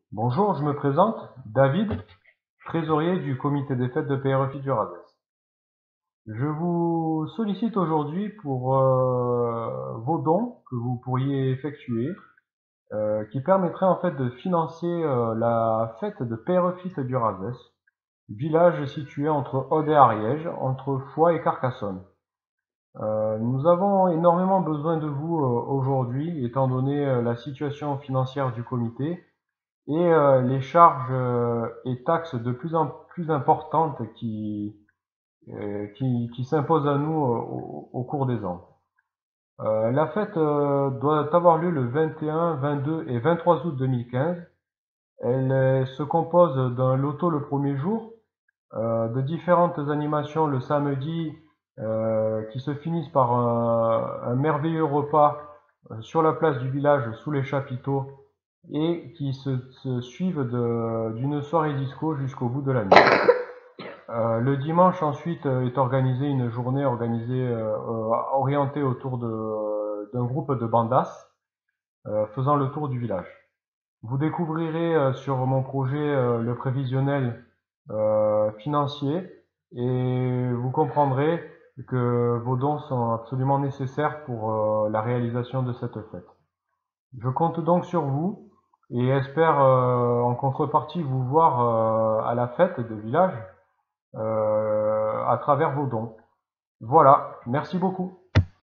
Bonjour, je me présente, David, trésorier du comité des fêtes de PRFI du Razès. Je vous sollicite aujourd'hui pour vos dons que vous pourriez effectuer, qui permettraient en fait de financer la fête de PRFI du Razès, village situé entre Aude et Ariège, entre Foix et Carcassonne. Nous avons énormément besoin de vous aujourd'hui, étant donné la situation financière du comité et les charges et taxes de plus en plus importantes qui s'imposent à nous au cours des ans. La fête doit avoir lieu le 21, 22 et 23 août 2015. Elle se compose d'un loto le premier jour, de différentes animations le samedi qui se finissent par un merveilleux repas sur la place du village sous les chapiteaux et qui se suivent d'une soirée disco jusqu'au bout de la nuit. Le dimanche ensuite est organisée une journée orientée autour d'un groupe de bandas faisant le tour du village. Vous découvrirez sur mon projet le prévisionnel financier et vous comprendrez que vos dons sont absolument nécessaires pour la réalisation de cette fête. Je compte donc sur vous et espère en contrepartie vous voir à la fête de village à travers vos dons. Voilà, merci beaucoup.